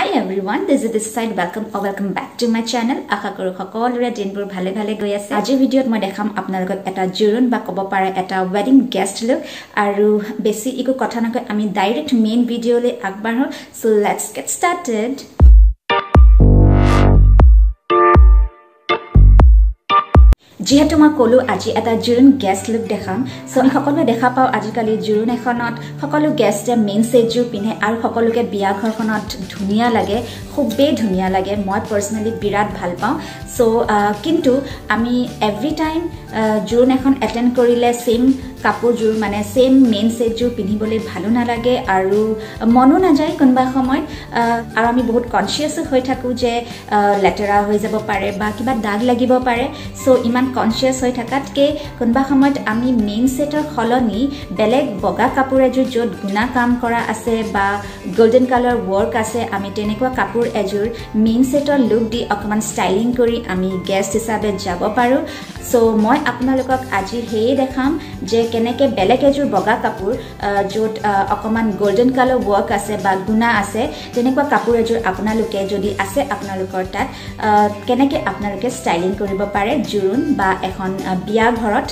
everyone, this is this side. Welcome back to my channel. Asha koru সকলোৰে দিনবোৰ ভালে ভালে গৈ আছে। আজি ভিডিঅ'ত মই দেখাম আপোনালোকক এটা জুৰুন বা ক'ব পাৰে এটা wedding guest look আৰু বেছি ইকো কথা নকৈ আমি ডাইৰেক্ট মেইন ভিডিঅ'লৈ আগবাঢ়ো। So let's get started. যেহেতু মই কলো আজি এটা জুৰুন গেষ্ট লুক দেখাম সো আমি সকলোৱে দেখা পাও আজিকালি জুৰুন এখনত সকলো গেষ্টে মেইন সেট জুৰ পিনে আৰু সকলোকে বিয়া ঘৰখনত ধুনিয়া লাগে খুবেই ধুনিয়া লাগে মই পাৰ্সোনালি বিৰাট ভাল পাওঁ সো কিন্তু আমি এভৰি টাইম জুৰুন এখন এটেন্ড কৰিলে সেম কাপোৰ জুৰ মানে সেম মেইন সেট জুৰ পিন্ধিবলৈ ভালো নালাগে আৰু মনো নাযায় কোনবা সময় আৰু আমি বহুত কনসিয়াস হৈ থাকো যে লেটেৰা হৈ যাব পাৰে বা কিবা দাগ লাগিব পাৰে সো ইমান কনসিয়াস হৈ থাকাতকে কোনবা সময়ত আমি মেইন সেটৰ খলনি বেলেগ বগা কাপোৰ এজুৰ যত গুনা কাম কৰা আছে বা গোল্ডেন কালাৰ ওয়াৰ্ক আছে আমি তেনেকুৱা কাপোৰ এজুৰ মেইন সেটৰ লুক দি অকমান ষ্টাইলিং কৰি আমি গেষ্ট হিচাপে যাব পাৰো সো মই আপোনালোকক আজি হেই দেখাম যে কেনেকে বেলেগ এজুৰ বগা কাপোৰ যত অকমান গোল্ডেন কালাৰ ওয়াৰ্ক আছে বা গুনা আছে তেনেকুৱা কাপোৰ এজুৰ আপোনালোকে যদি আছে আপোনালোকৰ তাত কেনেকে আপোনালোকে ষ্টাইলিং কৰিব পাৰে জুৰুন বা এখন বিয়া ঘৰত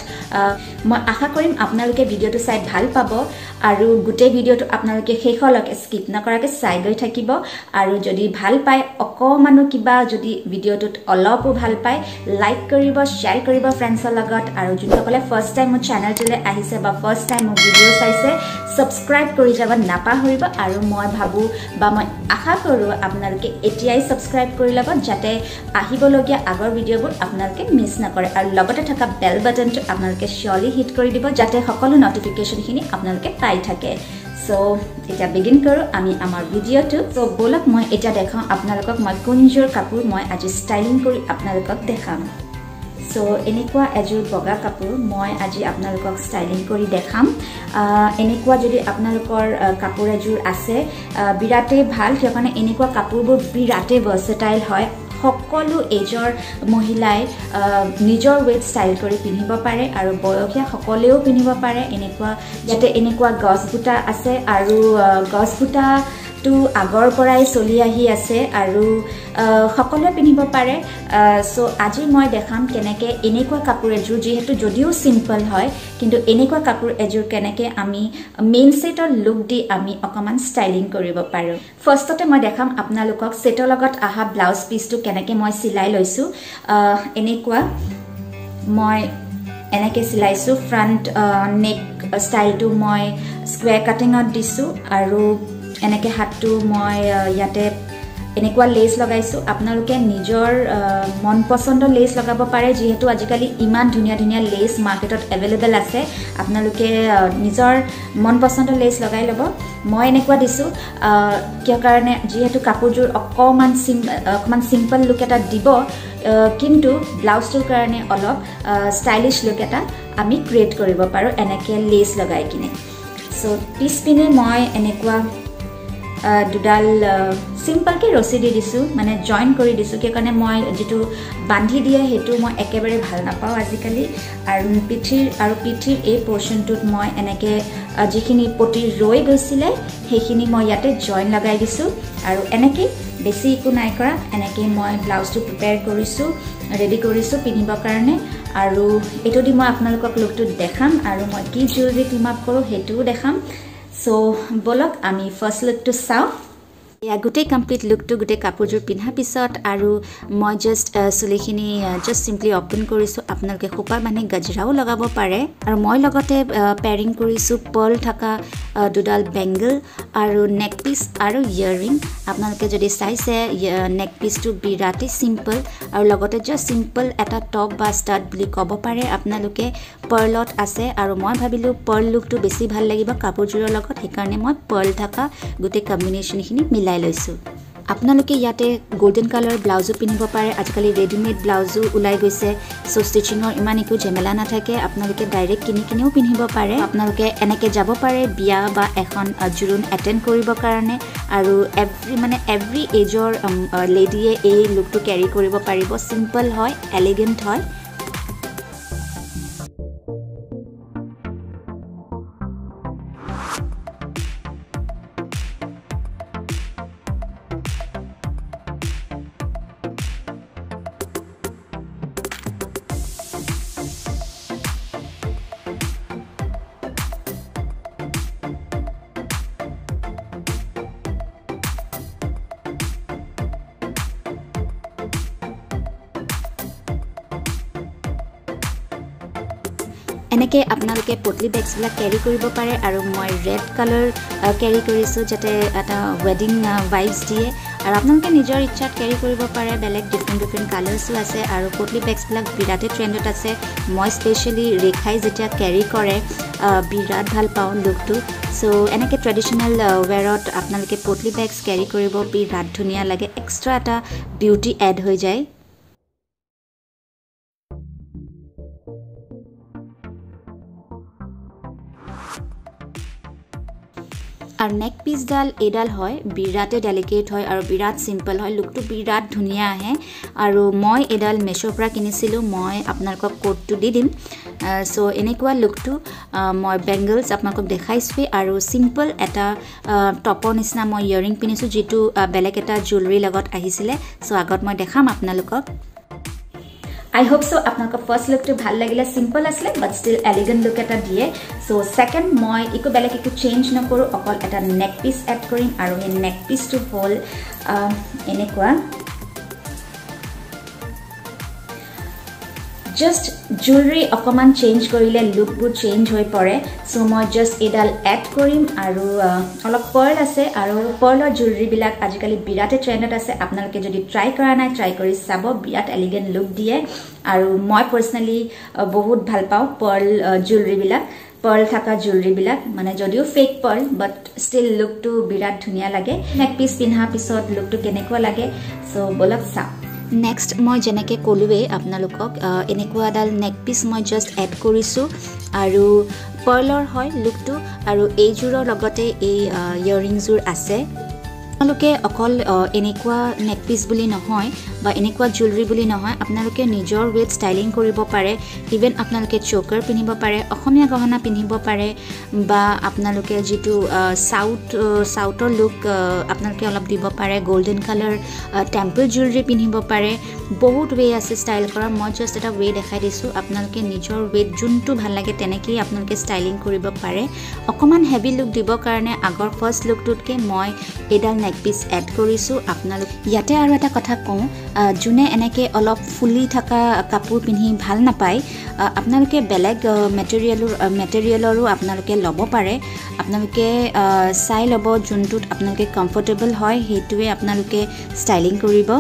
মই আশা কৰিম আপোনালোকে ভিডিঅটো চাই ভাল পাব আৰু গোটেই ভিডিঅটো আপোনালোকে শেষলৈকে স্কিপ নকৰাকৈ চাই গৈ থাকিব আৰু যদি ভাল পায় অকমানো কিবা যদি ভিডিঅটোত অলপো ভাল পায় লাইক কৰিব শেয়াৰ কৰিব ফ্ৰেণ্ডছৰ লগত আৰু যোনসকলে ফাৰ্স্ট টাইম মোৰ চেনেলটোলৈ আহিছে বা ফাৰ্স্ট টাইম মোৰ ভিডিঅ চাইছে সাবস্ক্ৰাইব কৰি যাব নাপাহৰিব আৰু মই ভাবো বা মই আশা কৰো আপোনালোকে এতিয়াই সাবস্ক্ৰাইব কৰি ল'ব যাতে আহিবলগীয়া আগৰ ভিডিঅবোৰ আপোনালোকে মিছ নকৰে আৰু লগতে থকা বেল বাটনটো আপোনালোকে শিয়লি হিট কৰি দিব যাতে সকলো নটিফিকেশনখিনি আপোনালোকে পাই থাকে সো এটা বিগিন কৰো আমি আমাৰ ভিডিঅটো সো বলক মই এটা দেখাম আপোনালোকক মই কোনজোৰ কাপোৰ মই আজি ষ্টাইলিং কৰি আপোনালোকক দেখাম সো এনেকুৱা এজুৰ বগা কাপোৰ মই আজি আপোনালোকক ষ্টাইলিং কৰি দেখাম এনেকুৱা যদি আপোনালোকৰ কাপোৰ এজুৰ আছে বিৰাটে ভাল কিয়কাৰণে এনেকুৱা কাপোৰবোৰ বিৰাটে ভাৰ্সেটাইল হয় সকলো এজৰ মহিলাই নিজৰ ৱেট ষ্টাইল কৰি পিন্ধিব পাৰে আৰু বয়সীয়া সকলেও পিন্ধিব পাৰে এনেকুৱা যাতে এনেকুৱা গছবুটা আছে আৰু গছবুটা তো আগৰ পৰাই চলি আহি আছে আৰু সকলোৱে পিন্ধিব পাৰে সো আজি মই দেখাম কেনেকে এনেকুৱা কাপোৰ এজুৰ যেহেতু যদিও সিম্পল হয় কিন্তু এনেকুৱা কাপোৰ এজুৰ কেনেকে আমি মেইন সেটৰ লুক দি আমি অকমান ষ্টাইলিং কৰিব পাৰো ফাৰ্ষ্টতে মই দেখাম আপোনালোকক সেটৰ লগত আহা ব্লাউজ পিচটো কেনেকে মই সিলাই লৈছো এনেকুৱা মই এনেকে সিলাইছো ফ্ৰন্ট নেক ষ্টাইলটো মই স্কয়াৰ কাটিংত দিছো আৰু এনেকে হাতটো মই ইয়াতে এনেকুৱা লেস লগাইছো আপোনালোকে নিজৰ মন পছন্দৰ লেস লগাব পাৰে যেহেতু আজিকালি ইমান ধুনিয়া ধুনিয়া লেস মাৰ্কেটত अवेलेबल আছে আপোনালোকে নিজৰ মন পছন্দৰ লেস লগাই লব মই এনেকুৱা দিছো কিয় কাৰণে যেহেতু কাপোৰজোৰ অকমান সিম্পল লুক এটা দিব কিন্তু ব্লাউজটোৰ কাৰণে অলপ ষ্টাইলিশ লুক এটা আমি ক্ৰিয়েট কৰিব পাৰো এনেকে লেস লগাই কিনে সো পিছ পিনে মই এনেকুৱা দুডাল সিম্পল কে ৰসি দি দিছো মানে জয়েন কৰি দিছো কি কাৰণে মই যেটো বান্ধি দিয়ে হেতু মই একেবাৰে ভাল নাপাও আজিকালি আৰু পিঠিৰ এই পোৰশনটোত মই এনেকে যিখিনি পটি ৰৈ গৈছিলে হেখিনি মই ইয়াতে জয়েন লগাই দিছো আৰু এনেকে বেছি একো নাই কৰা এনেকে মই ব্লাউজটো প্ৰিপেয়াৰ কৰিছো ৰেডি কৰিছো পিন্ধিবৰ কাৰণে আৰু এটো দি মই আপোনালোকক লুকটো দেখাম আৰু মই কি জুৱেলাৰী টিম আপ কৰো হেতুও দেখাম সো বলক আমি ফাৰ্স্ট লুক টু চাও या गुटे कम्प्लीट लुक तो गुटे कापुरजोर पिन्हा पिছত আৰু মই জাস্ট সুলিখিনি জাস্ট সিম্পলি ওপেন কৰিছো আপোনালোকে খোপা মানে গজৰাও লগাব পাৰে আৰু মই লগতে পেয়াৰিং কৰিছো পাৰ্ল থকা দুডাল বেঙ্গল আৰু নেক পিস আৰু ইয়াৰিং আপোনালোকে যদি চাইছে নেক পিসটো বিৰাটে সিম্পল আৰু লগতে জাস্ট সিম্পল এটা টপ বা ষ্টাড বুলি ক'ব পাৰে আপোনালোকে পাৰ্লত আছে আৰু মই ভাবিলো পাৰ্ল লুকটো বেছি ভাল লাগিব কাপুৰজোৰৰ লগত সেইকাৰণে মই পাৰ্ল থকা গুটে কম্বিনেশনখিনি মিলাই লৈছো আপোনালোকে ইয়াতে গোল্ডেন কালাৰ ব্লাউজো পিন্ধিব পাৰে আজিকালি ৰেডিমেড ব্লাউজো উলাই গৈছে সো ষ্টিচিঙৰ ইমান একো ঝামেলা নাথাকে আপোনালোকে ডাইৰেক্ট কিনিও পিন্ধিব পাৰে আপোনালোকে এনেকে যাব পাৰে বিয়া বা এখন জুৰুন এটেন্ড কৰিব কাৰণে আৰু এভৰি এজৰ লেডিয়ে এই লুকটো ক্যাৰি কৰিব পাৰিব সিম্পল হয় এলিগেন্ট হয় এনেকৈ আপোনালোকে পটলি বেগছবিলাক কেৰি কৰিব পাৰে আৰু মই ৰেড কালাৰ কেৰি কৰিছোঁ যাতে এটা ৱেডিং ভাইবছ দিয়ে আৰু আপোনালোকে নিজৰ ইচ্ছাত কেৰি কৰিব পাৰে বেলেগ ডিফাৰেণ্ট কালাৰ্ছো আছে আৰু পটলি বেগছবিলাক বিৰাটেই ট্ৰেণ্ডত আছে মই স্পেচিয়েলি ৰেখাই যেতিয়া কেৰি কৰে বিৰাট ভাল পাওঁ লুকটো সো এনেকৈ ট্ৰেডিশ্যনেল ৱেৰত আপোনালোকে পটলি বেগছ কেৰি কৰিব বিৰাট ধুনীয়া লাগে এক্সট্ৰা এটা বিউটি এড হৈ যায় আৰু নেক পিচডাল এডাল হয় বিৰাটে ডেলিকেট হয় আৰু বিৰাট সিম্পল হয় লুকটো বিৰাট ধুনীয়া আহে আৰু মই এডাল মেশোৰ পৰা কিনিছিলোঁ মই আপোনালোকক কোডটো দি দিম সো এনেকুৱা লুকটো মই বেংগলছ আপোনালোকক দেখাইছোঁ আৰু সিম্পল এটা টপৰ নিচিনা মই ইয়াৰিং পিন্ধিছোঁ যিটো বেলেগ এটা জুৱেলাৰী লগত আহিছিলে সো আগত মই দেখাম আপোনালোকক I hope so আপোনালোকৰ ফাৰ্স্ট লুকটো ভাল লাগিলে সিম্পল আছিল বাট ষ্টিল এলিগেন্ট লুক এটা দিয়ে সো সেকেন্ড মই ইকো বেলেগ একো চেঞ্জ নকৰো অকল এটা নেক পিস এড কৰিম আৰু এই নেক পিসটো হ'ল এনেকুৱা just jewelry অকমান চেঞ্জ কৰিলে লুকবোৰ চেঞ্জ হৈ পৰে সো মই জাস্ট এডাল এড কৰিম আৰু অলপ পাৰ্ল আছে আৰু পাৰ্লৰ জুৱেলাৰী বিলাক আজিকালি বিৰাটে ট্ৰেণ্ডত আছে আপোনালোকে যদি ট্ৰাই কৰা নাই ট্ৰাই কৰি চাব বিৰাট এলিগেন্ট লুক দিয়ে আৰু মই পাৰ্সোনালি বহুত ভাল পাওঁ পাৰ্ল জুৱেলাৰী বিলাক পাৰ্ল থাকা জুৱেলাৰী বিলাক মানে যদিও ফেক পাৰ্ল বাট ষ্টিল লুকটো বিৰাট ধুনীয়া লাগে নেক পিস পিন্ধা পিছত লুকটো কেনেকুৱা লাগে সো বলক চাও Next মই যেনেকৈ ক'লোৱে আপোনালোকক এনেকুৱা এডাল নেক পিস মই জাস্ট এড কৰিছোঁ আৰু পাৰ্লৰ হয় লুকটো আৰু এইযোৰৰ লগতে এই ইয়াৰিংযোৰ আছে আপোনালোকে অকল এনেকুৱা নেক পিস বুলি নহয় বা এনেকুৱা জুৱেলাৰী বুলি নহয় আপোনালোকে নিজৰ ৱেট ষ্টাইলিং কৰিব পাৰে ইভেন আপোনালোকে চোকাৰ পিন্ধিব পাৰে অসমীয়া গহনা পিন্ধিব পাৰে বা আপোনালোকে যেটো সাউথৰ লুক আপোনালোকে অলপ দিব পাৰে গোল্ডেন কালাৰ টেম্পল জুৱেলাৰী পিন্ধিব পাৰে বহুত ৱে আছে ষ্টাইল কৰা মই জাস্ট এটা ৱে দেখাই দিছো আপোনালোকে নিজৰ ৱেট যোনটো ভাল লাগে তেনেকৈ আপোনালোকে ষ্টাইলিং কৰিব পাৰে অকমান হেভি লুক দিব কাৰণে আগৰ ফাৰ্স্ট লুকটোতকে মই এডাল নেক পিস এড কৰিছো আপোনালোক ইয়াতে আৰু এটা কথা কওঁ জুনে এনেকৈ অলপ ফুলি থকা কাপোৰ পিন্ধি ভাল নাপায় আপোনালোকে বেলেগ মেটেৰিয়েলৰো আপোনালোকে ল'ব পাৰে আপোনালোকে চাই ল'ব যোনটোত আপোনালোকে কমফৰ্টেবল হয় সেইটোৱে আপোনালোকে ষ্টাইলিং কৰিব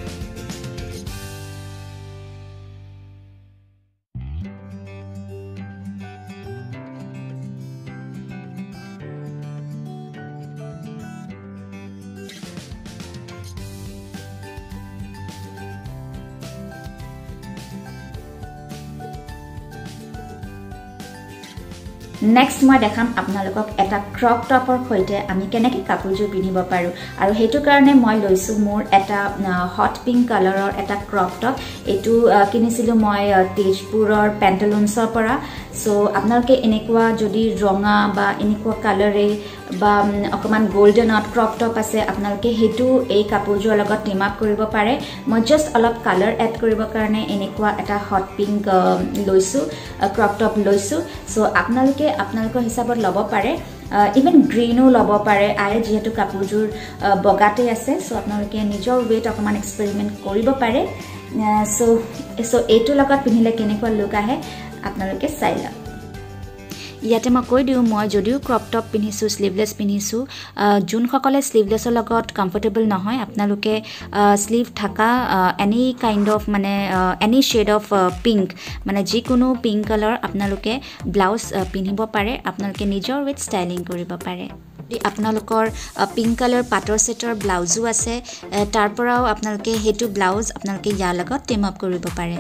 Next মই দেখাম আপোনালোকক এটা ক্ৰপ টপৰ সৈতে আমি কেনেকৈ কাপোৰযোৰ পিন্ধিব পাৰো আৰু হেতু কাৰণে মই লৈছো মোৰ এটা হট পিংক কালাৰৰ এটা ক্ৰপ টপ এটো কিনিছিলো মই তেজপুৰৰ পেন্টালুনছৰ পৰা সো আপোনালোকে এনেকুৱা যদি ৰঙা বা এনেকুৱা কালাৰে বা অকমান গোল্ডেনত ক্ৰপ টপ আছে আপোনালোকে হেতু এই কাপোৰযোৰৰ লগত টিম আপ কৰিব পাৰে মই জাস্ট অলপ কালাৰ এড কৰিব কাৰণে এনেকুৱা এটা হট পিংক লৈছো ক্ৰপ টপ লৈছো সো আপোনালোকে আপোনালোকৰ হিচাপত ল'ব পাৰে ইভেন গ্ৰীনো ল'ব পাৰে আয়ে যেহেতু কাপোৰযোৰ বগাতে আছে সো আপোনালোকে নিজৰ ৱেট অকমান এক্সপেৰিমেন্ট কৰিব পাৰে সো এইটো লগত পিন্ধিলে কেনেকুৱা লুক আহে আপোনালোকে চাই লওক ইয়াতে মই কৈ দিও মই যদিও ক্ৰপ টপ পিন্ধিছো স্লিভলেছ পিন্ধিছো যোনসকলে স্লিভলেছৰ লগত কমফৰ্টেবল নহয় আপোনালোকে স্লিভ থাকা এনি কাইন্ড অফ মানে এনি শেড অফ পিংক মানে যিকোনো পিংক কালাৰ আপোনালোকে ব্লাউজ পিন্ধিব পাৰে আপোনালোকে নিজৰ ৱেট ষ্টাইলিং কৰিব পাৰে আপোনালোকৰ পিংক কালাৰ পাটৰ সেটৰ ব্লাউজো আছে তাৰ পৰাও আপোনালোকে হেতু ব্লাউজ আপোনালোকে ইয়াৰ লগত টিম আপ কৰিব পাৰে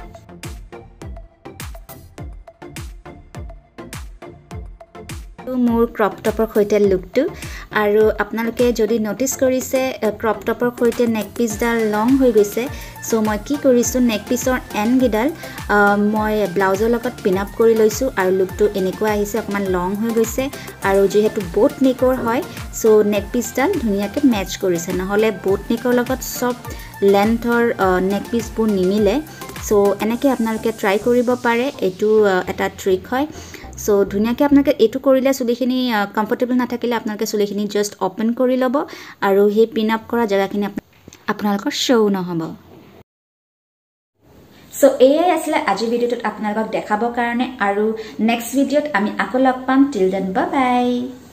মোৰ ক্ৰপ টপৰ সৈতে লুকটো আৰু আপোনালোকে যদি নটিস কৰিছে ক্ৰপ টপৰ সৈতে নেক পিসডাল লং হৈ গৈছে সো মই কি কৰিছো নেক পিসৰ এন্ড গিডাল মই ব্লাউজৰ লগত পিন আপ কৰি লৈছো আৰু লুকটো এনেকুৱা আহিছে অকমান লং হৈ গৈছে আৰু যেহেতু বোট নেকৰ হয় সো নেক পিসডাল ধুনিয়াকে মেচ কৰিছে নহলে বোট নেকৰ লগত সব লেন্থৰ নেক পিসবোৰ নিমিলে সো এনেকৈ আপোনালোকে ট্ৰাই কৰিব পাৰে এটো এটা ট্ৰিক হয় সো ধুনিয়াকে আপোনালোকে এটো কৰিলে চুলিখিনি কমফৰ্টেবল নাথাকিলে আপোনালোকে চুলিখিনি জাস্ট ওপেন কৰি ল'ব আৰু হে পিন আপ কৰা জায়গাখিনি আপোনালোকৰ শো নহব সো এয়াই আসলে আজি ভিডিওত আপোনালোকক দেখাবৰ কাৰণে আৰু নেক্সট ভিডিওত আমি আকৌ লগ পাম টিল দেন বাই বাই